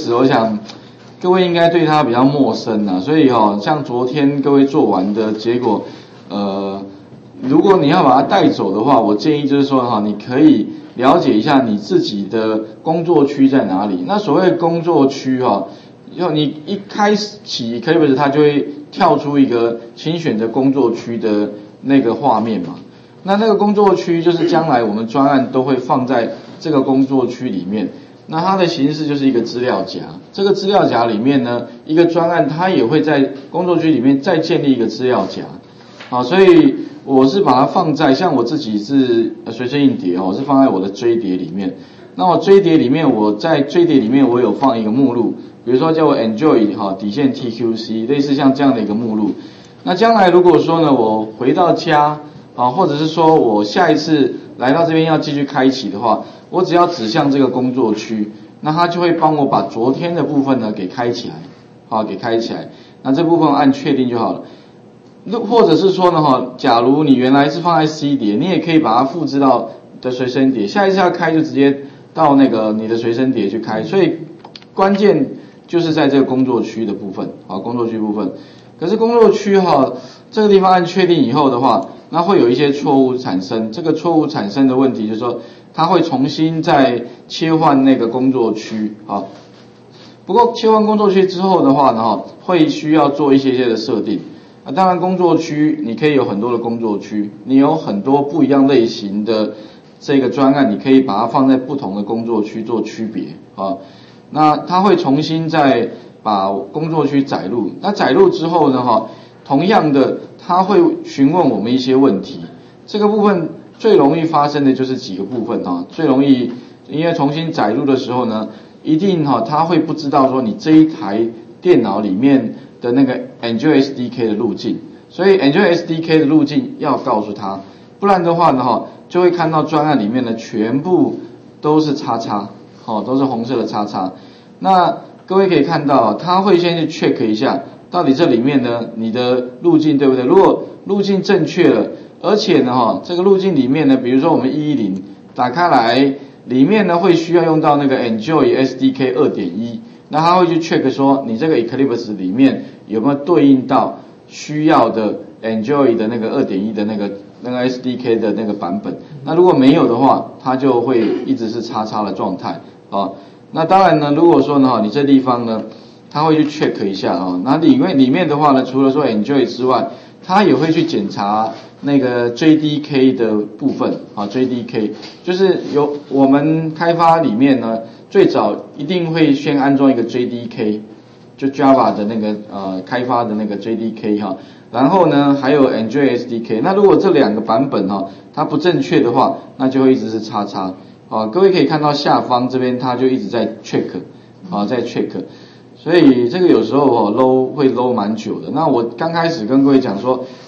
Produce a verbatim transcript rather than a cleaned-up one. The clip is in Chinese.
Eclipse 我想各位应该对它比较陌生啊，所以哦，像昨天各位做完的结果，呃，如果你要把它带走的话，我建议就是说哈，你可以了解一下你自己的工作区在哪里。那所谓工作区哈，要你一开始起 Eclipse 它就会跳出一个请选择工作区的那个画面嘛。那那个工作区就是将来我们专案都会放在这个工作区里面。那它的形式就是一个资料夹，这个资料夹里面呢，一个专案它也会在工作区里面再建立一个资料夹，好，所以我是把它放在像我自己是随身硬碟哦，我是放在我的追碟里面。那我追碟里面，我在追碟里面我有放一个目录，比如说叫我 Enjoy 哈底线 T Q C， 类似像这样的一个目录。那将来如果说呢，我回到家啊，或者是说我下一次来到这边要继续开启的话，我只要指向这个工作区，那它就会帮我把昨天的部分呢给开起来，好，给开起来。那这部分按确定就好了。或者是说呢，哈，假如你原来是放在 C 碟，你也可以把它复制到的随身碟，下一次要开就直接到那个你的随身碟去开。所以关键就是在这个工作区的部分，好，工作区部分。可是工作区哈，这个地方按确定以后的话，那会有一些错误产生。这个错误产生的问题就是说，它会重新再切换那个工作区，好。不过切换工作区之后的话呢，哈，会需要做一些些的设定。啊，当然工作区你可以有很多的工作区，你有很多不一样类型的这个专案，你可以把它放在不同的工作区做区别啊。那它会重新再把工作区载入，那载入之后呢，哈，同样的它会询问我们一些问题。这个部分最容易发生的就是几个部分啊，最容易因为重新载入的时候呢，一定哈它会不知道说你这一台电脑里面的那个 Enjoy S D K 的路径，所以 Enjoy S D K 的路径要告诉他，不然的话呢，哈，就会看到专案里面呢全部都是叉叉，好，都是红色的叉叉。那各位可以看到，他会先去 check 一下，到底这里面呢你的路径对不对？如果路径正确了，而且呢，哈，这个路径里面呢，比如说我们一一零打开来，里面呢会需要用到那个 Enjoy S D K 二点一。那他会去 check 说你这个 Eclipse 里面有没有对应到需要的 Enjoy 的那个 二点一 的那个那个 S D K 的那个版本。那如果没有的话，它就会一直是叉叉的状态啊。那当然呢，如果说呢，你这地方呢，他会去 check 一下啊。那里面里面的话呢，除了说 Enjoy 之外，他也会去检查那个 J D K 的部分啊 ，J D K 就是有我们开发里面呢。最早一定会先安装一个 J D K， 就 Java 的那个呃开发的那个 J D K 哈，然后呢还有 Enjoy S D K。那如果这两个版本哈它不正确的话，那就会一直是叉叉。啊，各位可以看到下方这边它就一直在 check， 啊在 check， 所以这个有时候哦 low 会 low 蛮久的。那我刚开始跟各位讲说，